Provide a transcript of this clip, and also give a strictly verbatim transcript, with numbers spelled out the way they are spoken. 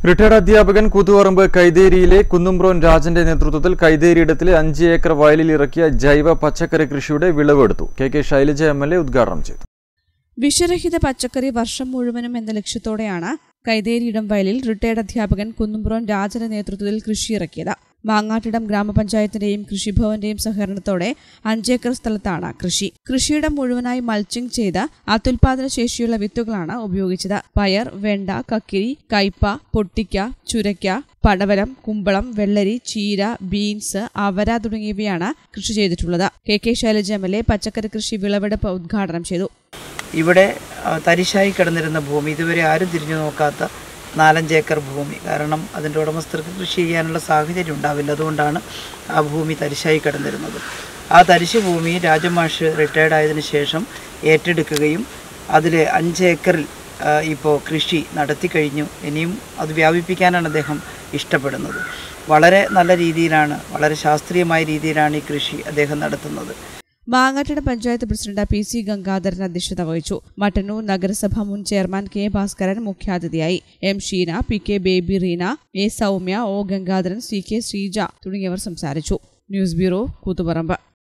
Retired അധ്യാപകൻ കൂത്തുപറമ്പ് കൈതേരിയിലെ കുന്നുംബ്രോൻ രാജന്റെ നേതൃത്വത്തിൽ കൈതേരിയിടത്തിലെ അഞ്ച് ഏക്കർ വയലിൽ ഇറക്കിയ ജൈവ പച്ചക്കറി കൃഷിയുടെ വിളവെടുത്തു. K K Shailaja M L A ഉദ്ഘാടനം ചെയ്തു. വിഷരഹിത പച്ചക്കറി വർഷം മുഴുവനും എന്ന ലക്ഷ്യത്തോടെയാണ് കൈതേരിയിടം വയലിൽ റിട്ടയർഡ് അധ്യാപകൻ കുന്നുംബ്രോൻ രാജന്റെ നേതൃത്വത്തിൽ കൃഷിയിറക്കിയത്. മാങ്ങാട്ടിടം ഗ്രാമപഞ്ചായത്തിന്റെയും കൃഷിഭവന്റെയും സഹകരണത്തോടെ അഞ്ചേക്കർ സ്ഥലത്താണ് കൃഷി. കൃഷിയിടം മുഴുവനായി മൾച്ചിംഗ് ചെയ്ത് അത്യുൽപാദന ശേഷിയുള്ള വിത്തുകളാണ് ഉപയോഗിച്ചത്. പയർ, വെണ്ട, കക്കിരി, കയ്പ, പൊട്ടിക്ക, ചുരയ്ക്ക, പടവലം, കുമ്പളം, വെള്ളരി, ചീര, ബീൻസ്, അവര തുടങ്ങിയവയാണ് കൃഷി ചെയ്തിട്ടുള്ളത്. K K Shailaja M L A പച്ചക്കറി കൃഷി വിളവെടുപ്പ് ഉദ്ഘാടനം ചെയ്തു. ഇവിടെ തരിശായി കിടന്നിരുന്ന ഭൂമി, ഇതുവരെ ആരും തിരിഞ്ഞു നോക്കാത്ത നാലഞ്ചേക്കർ ഭൂമി, കാരണം അതിൻ്റെ ഉടമസ്ഥർക്ക് കൃഷി ചെയ്യാനുള്ള സാഹചര്യം ഉണ്ടാവില്ല. അതുകൊണ്ടാണ് ആ ഭൂമി തരിശായി കിടന്നിരുന്നത്. ആ തരിശ് ഭൂമി രാജമാഷ് റിട്ടയർഡ് ആയതിനു ശേഷം ഏറ്റെടുക്കുകയും അതിൽ അഞ്ചേക്കറിൽ ഇപ്പോൾ കൃഷി നടത്തി കഴിഞ്ഞു. ഇനിയും അത് വ്യാപിപ്പിക്കാനാണ് അദ്ദേഹം ഇഷ്ടപ്പെടുന്നത്. വളരെ നല്ല രീതിയിലാണ്, വളരെ ശാസ്ത്രീയമായ രീതിയിലാണ് ഈ കൃഷി അദ്ദേഹം നടത്തുന്നത്. Mangattidam panchayat president P C Gangadharan അധ്യക്ഷത വഹിച്ചു. മട്ടന്നൂർ നഗരസഭ മുൻ ചെയർമാൻ കെ ഭാസ്കരൻ മുഖ്യാതിഥിയായി. M Sheena, P K Baby Reena, A Soumya, O Gangadharan, C K Sreeja തുടങ്ങിയവർ സംസാരിച്ചു. News bureau, Koothuparamba.